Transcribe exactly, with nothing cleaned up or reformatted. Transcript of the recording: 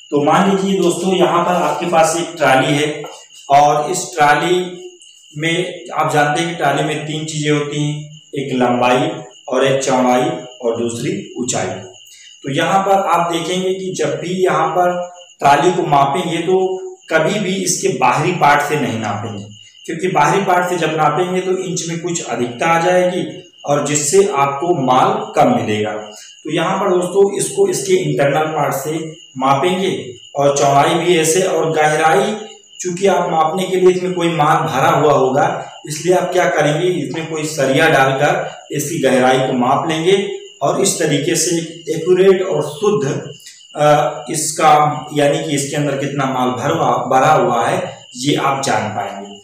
तो मान लीजिए दोस्तों, यहाँ पर आपके पास एक ट्राली है और इस ट्राली में आप जानते हैं कि ट्राली में तीन चीजें होती हैं, एक लंबाई और एक चौड़ाई और दूसरी ऊंचाई। तो यहाँ पर आप देखेंगे कि जब भी यहाँ पर ट्राली को मापेंगे तो कभी भी इसके बाहरी पार्ट से नहीं नापेंगे, क्योंकि बाहरी पार्ट से जब नापेंगे तो इंच में कुछ अधिकता आ जाएगी और जिससे आपको माल कम मिलेगा। तो यहाँ पर दोस्तों इसको इसके इंटरनल पार्ट से मापेंगे और चौड़ाई भी ऐसे, और गहराई चूंकि आप मापने के लिए इसमें कोई माल भरा हुआ होगा, इसलिए आप क्या करेंगे, इसमें कोई सरिया डालकर इसकी गहराई को माप लेंगे और इस तरीके से एक्यूरेट और शुद्ध इसका यानी कि इसके अंदर कितना माल भरवा भरा हुआ है ये आप जान पाएंगे।